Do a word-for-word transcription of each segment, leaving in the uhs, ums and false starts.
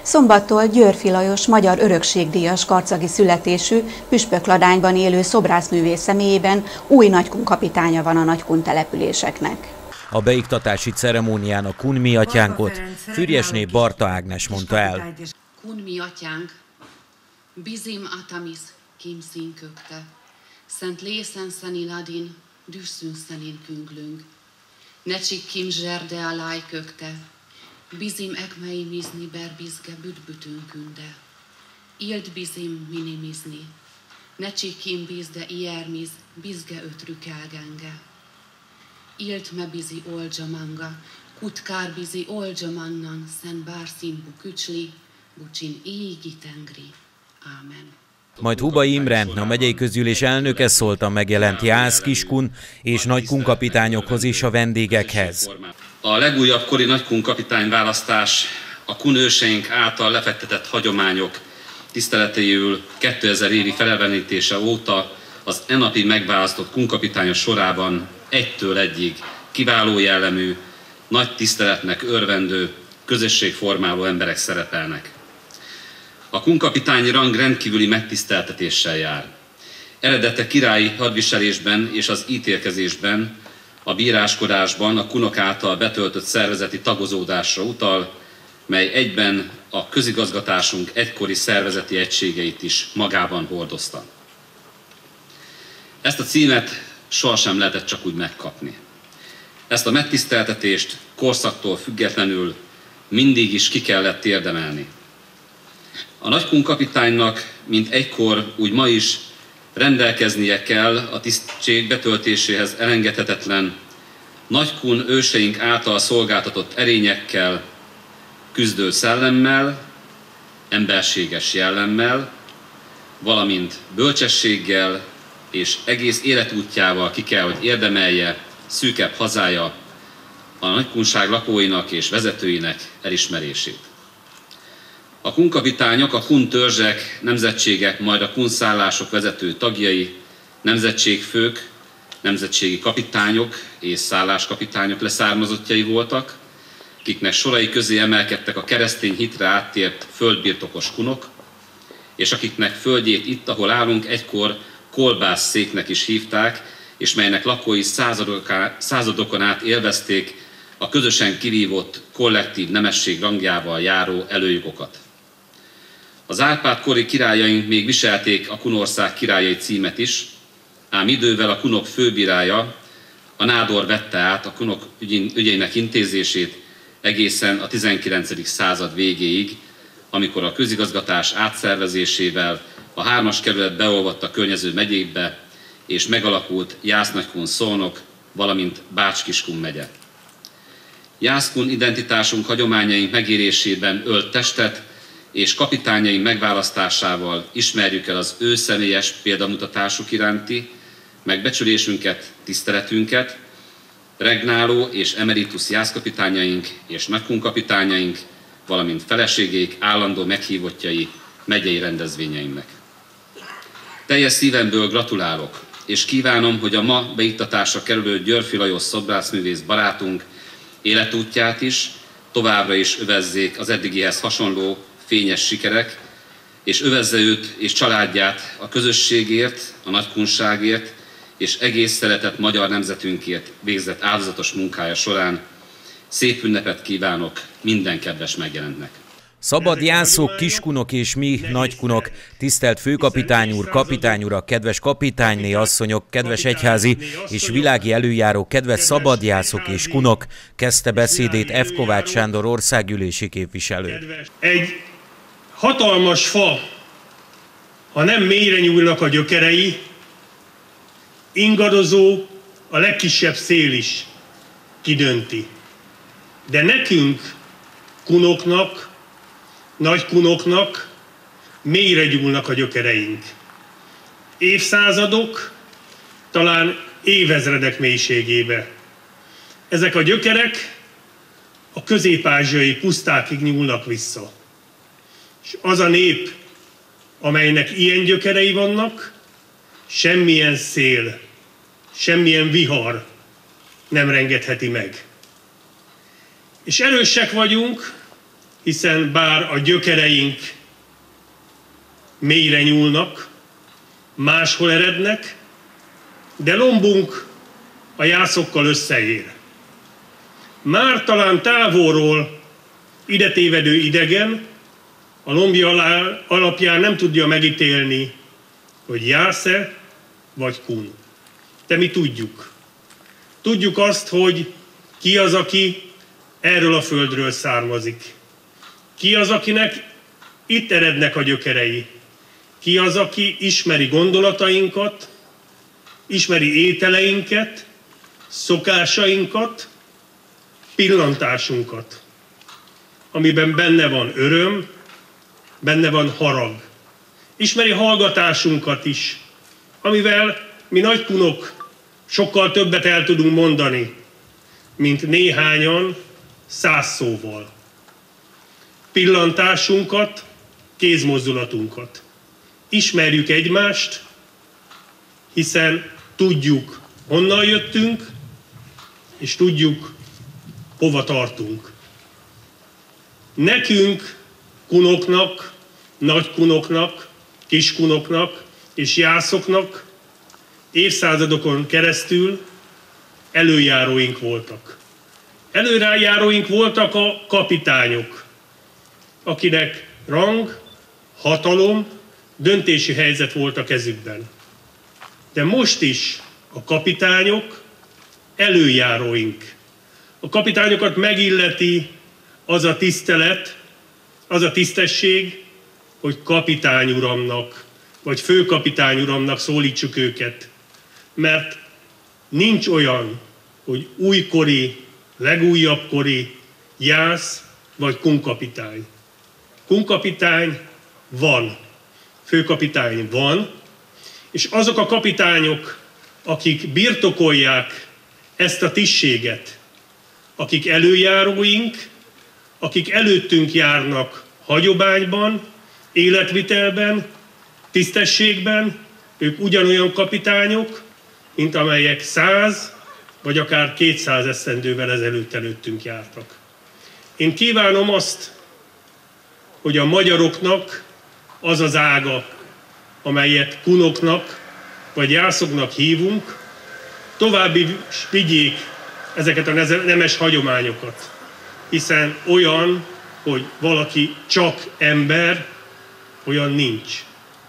Szombattól Györffy Lajos magyar örökségdíjas karcagi születésű, Püspökladányban élő szobrászművész személyében új nagykun kapitánya van a nagykun településeknek. A beiktatási ceremónián a kun mi atyánkot Fürjesné Barta Ágnes mondta el. Kun mi atyánk, bizim atamis kimszín kökte, szent lészen szeni ladin, düsszün szenin künglünk. Necsik kim zserde aláj kökte, bizim ekmei mizni berbizge bütbütünkünde. Ild bizim minimizni, necsik kim bizde iermiz, bizge ötrükelgenge. Ilt me bizi oldjamanga, kutkár bizi oldjamannan, szen bárszínbu kücsli, bucsin égi tengri. Ámen. Majd Hubai Imre, a megyei közgyűlés elnöke szólt a megjelent jász, kiskun és nagykun kapitányokhoz és a vendégekhez. A legújabb kori nagykun kapitány választás a kun őseink által lefektetett hagyományok tiszteletéül kétezer évi felelevenítése óta az e napig megválasztott kunkapitányok sorában egytől egyig kiváló jellemű, nagy tiszteletnek örvendő, közösségformáló emberek szerepelnek. A kunkapitányi rang rendkívüli megtiszteltetéssel jár. Eredete királyi hadviselésben és az ítélkezésben, a bíráskodásban a kunok által betöltött szervezeti tagozódásra utal, mely egyben a közigazgatásunk egykori szervezeti egységeit is magában hordozta. Ezt a címet sohasem lehetett csak úgy megkapni. Ezt a megtiszteltetést korszaktól függetlenül mindig is ki kellett érdemelni. A nagykun kapitánynak, mint egykor, úgy ma is rendelkeznie kell a tisztség betöltéséhez elengedhetetlen, nagykun őseink által szolgáltatott erényekkel, küzdő szellemmel, emberséges jellemmel, valamint bölcsességgel és egész életútjával ki kell, hogy érdemelje szűkebb hazája a nagykunság lakóinak és vezetőinek elismerését. A kunkapitányok, a kun törzsek, nemzetségek, majd a kun szállások vezető tagjai, nemzetségfők, nemzetségi kapitányok és szálláskapitányok leszármazottjai voltak, akiknek sorai közé emelkedtek a keresztény hitre áttért földbirtokos kunok, és akiknek földjét itt, ahol állunk, egykor kolbászszéknek is hívták, és melynek lakói századokon át élvezték a közösen kivívott kollektív nemesség rangjával járó előjogokat. Az Árpád-kori királyaink még viselték a kunország királyai címet is, ám idővel a kunok főbírája, a nádor vette át a kunok ügyeinek intézését egészen a tizenkilencedik század végéig, amikor a közigazgatás átszervezésével a hármas kerület beolvadt a környező megyékbe, és megalakult Jász-Nagykun Szolnok, valamint Bács-Kiskun megye. Jászkun identitásunk hagyományaink megérésében ölt testet, és kapitányaink megválasztásával ismerjük el az ő személyes példamutatásuk iránti megbecsülésünket, tiszteletünket, regnáló és emeritus jászkapitányaink és nagykunkapitányaink, valamint feleségeik állandó meghívottjai megyei rendezvényeinknek. Teljes szívemből gratulálok, és kívánom, hogy a ma beiktatásra kerülő Györffy Lajos szobrászművész barátunk életútját is továbbra is övezzék az eddigihez hasonló fényes sikerek, és övezze őt és családját a közösségért, a nagykunságért és egész szeretett magyar nemzetünkért végzett áldozatos munkája során. Szép ünnepet kívánok minden kedves megjelentnek! Szabad jászok, kiskunok és mi nagykunok, tisztelt főkapitány úr, kapitány urak, kedves kapitányné asszonyok, kedves egyházi és világi előjáró, kedves szabadjászok és kunok, kezdte beszédét F. Kovács Sándor országgyűlési képviselő. Egy hatalmas fa, ha nem mélyre nyúlnak a gyökerei, ingadozó, a legkisebb szél is kidönti. De nekünk, kunoknak, nagykunoknak mélyre gyúlnak a gyökereink. Évszázadok, talán évezredek mélységébe. Ezek a gyökerek a közép-ázsiai pusztákig nyúlnak vissza. És az a nép, amelynek ilyen gyökerei vannak, semmilyen szél, semmilyen vihar nem rengetheti meg. És erősek vagyunk, hiszen bár a gyökereink mélyre nyúlnak, máshol erednek, de lombunk a jászokkal összeér. Már talán távolról ide tévedő idegen a lombja alapján nem tudja megítélni, hogy jász-e vagy kun. De mi tudjuk. Tudjuk azt, hogy ki az, aki erről a földről származik. Ki az, akinek itt erednek a gyökerei. Ki az, aki ismeri gondolatainkat, ismeri ételeinket, szokásainkat, pillantásunkat, amiben benne van öröm, benne van harag. Ismeri hallgatásunkat is, amivel mi nagykunok sokkal többet el tudunk mondani, mint néhányan száz szóval. Pillantásunkat, kézmozdulatunkat. Ismerjük egymást, hiszen tudjuk, honnan jöttünk, és tudjuk, hova tartunk. Nekünk, kunoknak, nagykunoknak, kiskunoknak és jászoknak évszázadokon keresztül előjáróink voltak. Előjáróink voltak a kapitányok, akinek rang, hatalom, döntési helyzet volt a kezükben. De most is a kapitányok előjáróink. A kapitányokat megilleti az a tisztelet, az a tisztesség, hogy kapitány uramnak, vagy főkapitány uramnak szólítsuk őket. Mert nincs olyan, hogy újkori, legújabbkori jász vagy kunkapitány. Kunkapitány van, főkapitány van, és azok a kapitányok, akik birtokolják ezt a tisztséget, akik előjáróink, akik előttünk járnak hagyományban, életvitelben, tisztességben, ők ugyanolyan kapitányok, mint amelyek száz vagy akár kétszáz esztendővel ezelőtt előttünk jártak. Én kívánom azt, hogy a magyaroknak az az ága, amelyet kunoknak vagy jászoknak hívunk, további vigyék ezeket a nemes hagyományokat. Hiszen olyan, hogy valaki csak ember, olyan nincs.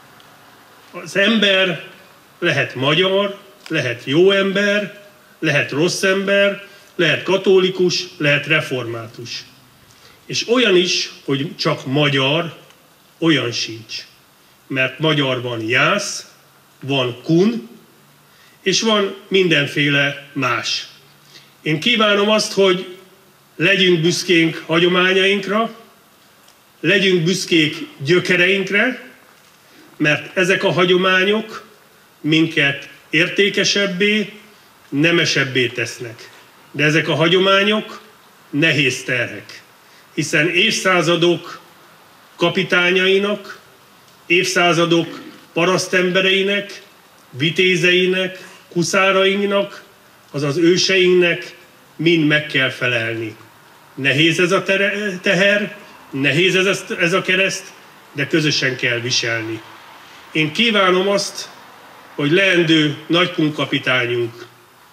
Az ember lehet magyar, lehet jó ember, lehet rossz ember, lehet katolikus, lehet református. És olyan is, hogy csak magyar, olyan sincs. Mert magyar van jász, van kun, és van mindenféle más. Én kívánom azt, hogy legyünk büszkénk hagyományainkra, legyünk büszkék gyökereinkre, mert ezek a hagyományok minket értékesebbé, nemesebbé tesznek. De ezek a hagyományok nehéz terhek, hiszen évszázadok kapitányainak, évszázadok parasztembereinek, vitézeinek, kuszárainak, azaz őseinknek mind meg kell felelni. Nehéz ez a teher, nehéz ez, ez a kereszt, de közösen kell viselni. Én kívánom azt, hogy leendő nagykunkapitányunk,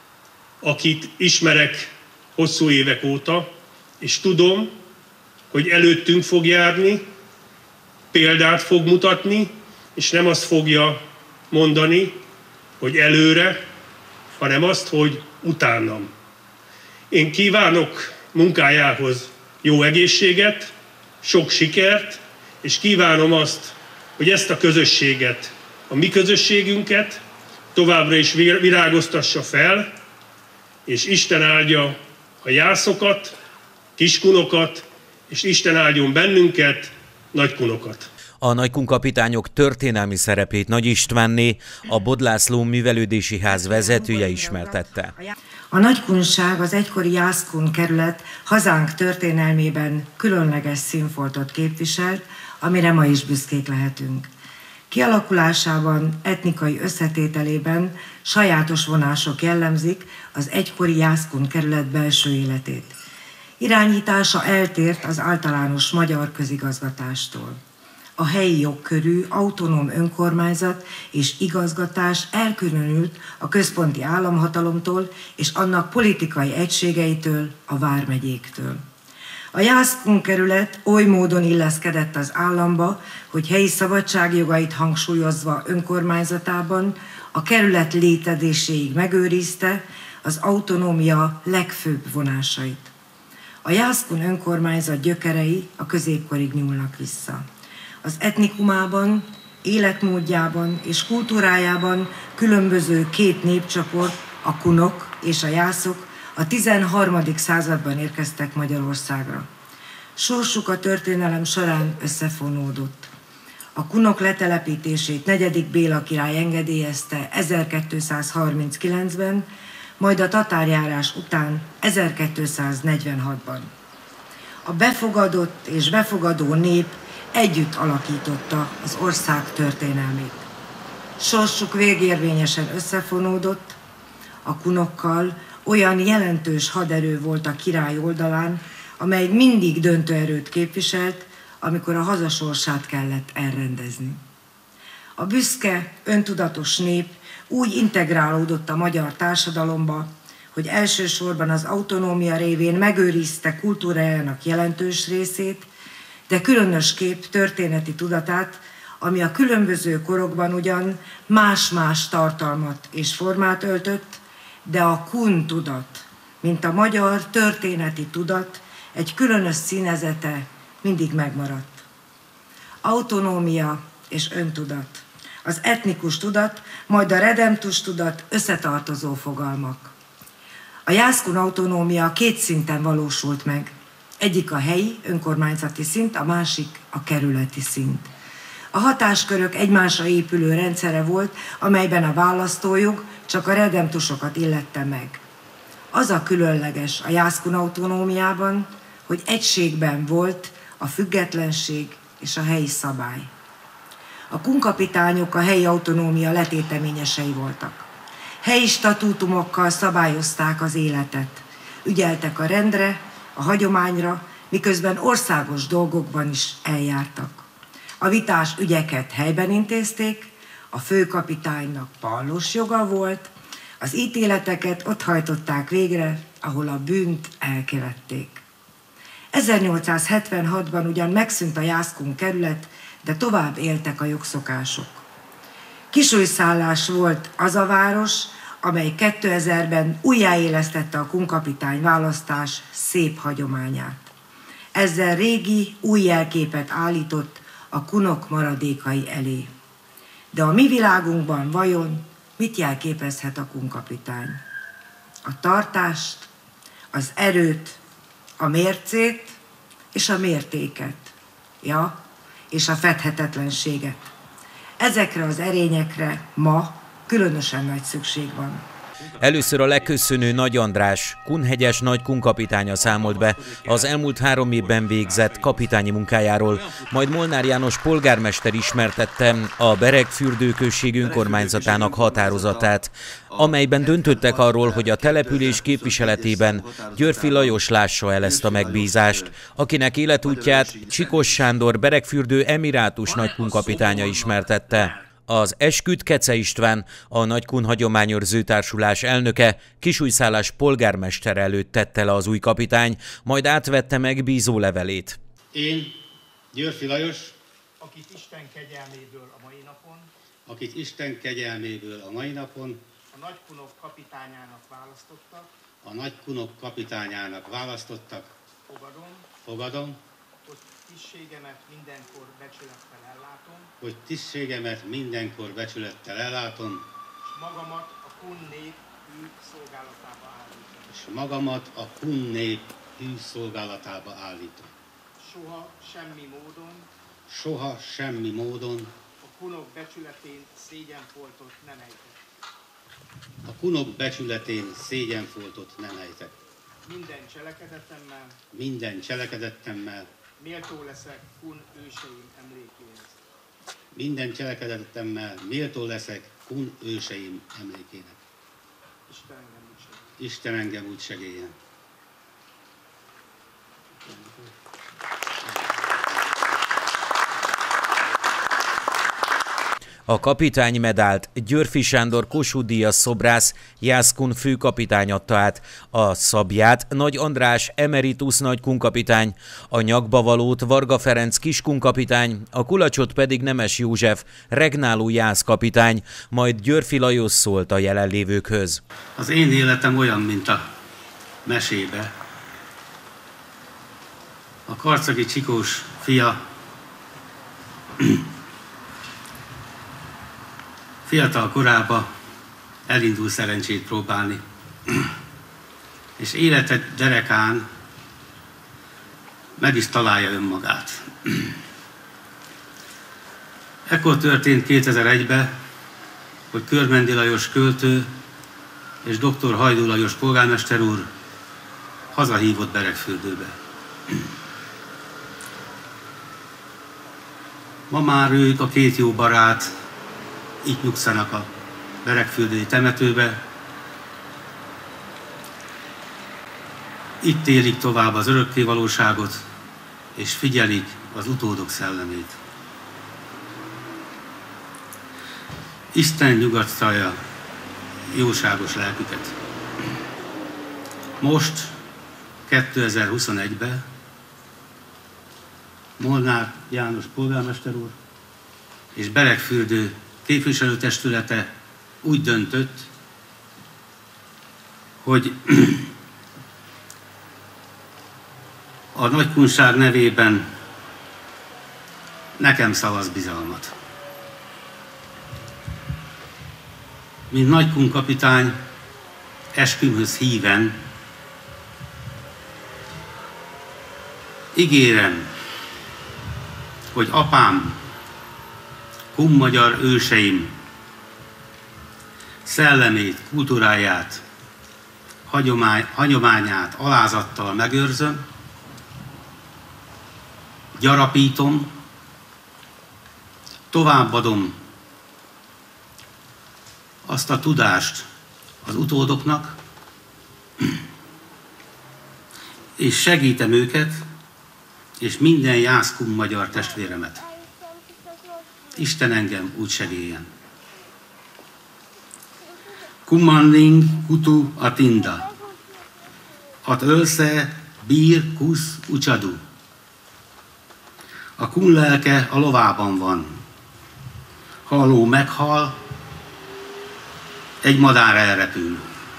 akit ismerek hosszú évek óta, és tudom, hogy előttünk fog járni, példát fog mutatni, és nem azt fogja mondani, hogy előre, hanem azt, hogy utánam. Én kívánok munkájához jó egészséget, sok sikert, és kívánom azt, hogy ezt a közösséget, a mi közösségünket továbbra is virágoztassa fel, és Isten áldja a jászokat, kiskunokat, és Isten áldjon bennünket, nagykunokat. A nagykunkapitányok történelmi szerepét Nagy Istvánné, a Bod László Művelődési Ház vezetője ismertette. A nagykunság, az egykori Jászkun kerület hazánk történelmében különleges színfoltot képviselt, amire ma is büszkék lehetünk. Kialakulásában, etnikai összetételében sajátos vonások jellemzik az egykori Jászkun kerület belső életét. Irányítása eltért az általános magyar közigazgatástól. A helyi jogkörű, autonóm önkormányzat és igazgatás elkülönült a központi államhatalomtól és annak politikai egységeitől, a vármegyéktől. A Jászkun kerület oly módon illeszkedett az államba, hogy helyi szabadságjogait hangsúlyozva önkormányzatában a kerület létezéséig megőrizte az autonómia legfőbb vonásait. A Jászkun önkormányzat gyökerei a középkorig nyúlnak vissza. Az etnikumában, életmódjában és kultúrájában különböző két népcsoport, a kunok és a jászok a tizenharmadik században érkeztek Magyarországra. Sorsuk a történelem során összefonódott. A kunok letelepítését negyedik Béla király engedélyezte ezerkétszázharminckilencben, majd a tatárjárás után ezerkétszáznegyvenhatban. A befogadott és befogadó nép együtt alakította az ország történelmét. Sorsuk végérvényesen összefonódott, a kunokkal olyan jelentős haderő volt a király oldalán, amely mindig döntő erőt képviselt, amikor a hazasorsát kellett elrendezni. A büszke, öntudatos nép úgy integrálódott a magyar társadalomba, hogy elsősorban az autonómia révén megőrizte kultúrájának jelentős részét, de különösképp történeti tudatát, ami a különböző korokban ugyan más-más tartalmat és formát öltött, de a kun tudat, mint a magyar történeti tudat, egy különös színezete mindig megmaradt. Autonómia és öntudat, az etnikus tudat, majd a redemptus tudat összetartozó fogalmak. A Jászkun autonómia két szinten valósult meg. Egyik a helyi, önkormányzati szint, a másik a kerületi szint. A hatáskörök egymásra épülő rendszere volt, amelyben a választójog csak a redemptusokat illette meg. Az a különleges a Jászkun autonómiában, hogy egységben volt a függetlenség és a helyi szabály. A kunkapitányok a helyi autonómia letéteményesei voltak. Helyi statútumokkal szabályozták az életet, ügyeltek a rendre, a hagyományra, miközben országos dolgokban is eljártak. A vitás ügyeket helyben intézték, a főkapitánynak pallós joga volt, az ítéleteket ott hajtották végre, ahol a bűnt elkövették. ezernyolcszázhetvenhatban ugyan megszűnt a Jászkun kerület, de tovább éltek a jogszokások. Kisújszállás volt az a város, amely kétezerben újjáélesztette a kunkapitány választás szép hagyományát. Ezzel régi, új jelképet állított a kunok maradékai elé. De a mi világunkban vajon mit jelképezhet a kunkapitány? A tartást, az erőt, a mércét és a mértéket, ja, és a fedhetetlenséget. Ezekre az erényekre ma különösen nagy szükség van. Először a leköszönő Nagy András, kunhegyes nagy kunkapitánya számolt be az elmúlt három évben végzett kapitányi munkájáról, majd Molnár János polgármester ismertette a Beregfürdő község önkormányzatának határozatát, amelyben döntöttek arról, hogy a település képviseletében Györffy Lajos lássa el ezt a megbízást, akinek életútját Csikós Sándor Beregfürdő emirátus nagykunkapitánya ismertette. Az esküt Kece István, a Nagykun Hagyományőrző Társulás elnöke, Kisújszállás polgármester előtt tette le az új kapitány, majd átvette megbízó levelét. Én, Györffy Lajos, akit Isten kegyelméből a mai napon, akit Isten kegyelméből a mai napon a nagykunok kapitányának választottak, a nagykunok kapitányának választottak, fogadom, fogadom, hogy tisztségemet mindenkor becsülettel ellátom, hogy tisztségemet mindenkor becsülettel ellátom, és magamat a kun nép hű szolgálatába állítom. és magamat a kun nép hű szolgálatába állítom. Soha semmi módon Soha semmi módon a kunok becsületén szégyenfoltot nem ejtek. a kunok becsületén szégyenfoltot nem ejtek. Minden cselekedetemmel Minden cselekedetemmel, méltó leszek kun őseim emlékéhez. minden cselekedetemmel méltó leszek kun őseim emlékének. Isten engem úgy segít. Isten engem úgy segéljen. A kapitánymedált Györffy Sándor Kossuth-díjas szobrász Jászkun főkapitány adta át, a szabját Nagy András emeritus nagykunkapitány, a nyakbavalót Varga Ferenc kiskunkapitány, a kulacsot pedig Nemes József regnáló jászkapitány, majd Györffy Lajos szólt a jelenlévőkhöz. Az én életem olyan, mint a mesébe. A karcagi Csikós fia fiatal korában elindul szerencsét próbálni, és élete derekán meg is találja önmagát. Ekkor történt kétezer-egyben, hogy Körmendi Lajos költő és doktor Hajdú Lajos polgármester úr hazahívott Beregfürdőbe. Ma már ők, a két jó barát, itt nyugszanak a beregfürdői temetőbe. Itt élik tovább az örökké valóságot, és figyelik az utódok szellemét. Isten nyugattalja jóságos lelküket. Most, kétezer-huszonegyben Molnár János polgármester úr és Beregfürdő képviselőtestülete úgy döntött, hogy a nagykunság nevében nekem szavaz bizalmat. Mint nagykunkapitány, eskümhöz híven ígérem, hogy apám, kunmagyar őseim szellemét, kultúráját, hagyomány, hagyományát alázattal megőrzöm, gyarapítom, továbbadom azt a tudást az utódoknak, és segítem őket, és minden jászkun magyar testvéremet. Isten engem úgy segéljen. Kummanning kutu atinda. At ölsze bír kusz ucsadu. A kun lelke a lovában van. Ha a ló meghal, egy madár elrepül.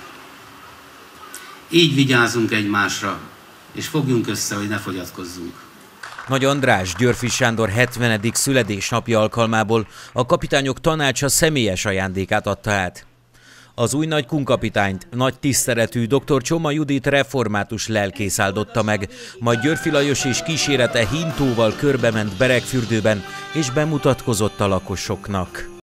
Így vigyázzunk egymásra, és fogjunk össze, hogy ne fogyatkozzunk. Nagy András Györffy Sándor hetvenedik születésnapja alkalmából a kapitányok tanácsa személyes ajándékát adta át. Az új nagykunkapitányt nagy tiszteletű dr. Csoma Judit református lelkész áldotta meg, majd Györffy Lajos és kísérete hintóval körbement Beregfürdőben és bemutatkozott a lakosoknak.